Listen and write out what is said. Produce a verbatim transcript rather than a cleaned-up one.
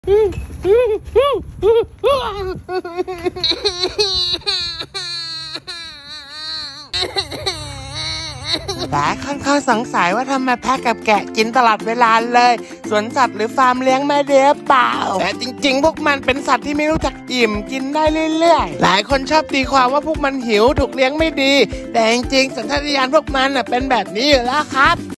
หลายคนเขาสงสัยว่าทำไมแพะกับแกะกินตลอดเวลาเลยสวนสัตว์หรือฟาร์มเลี้ยงแม่เดียเปล่าแต่จริงๆพวกมันเป็นสัตว์ที่ไม่รู้จักอิ่มกินได้เรื่อยๆหลายคนชอบตีความว่าพวกมันหิวถูกเลี้ยงไม่ดีแต่จริงๆสัญชาตญาณพวกมันเป็นแบบนี้อยู่แล้วครับ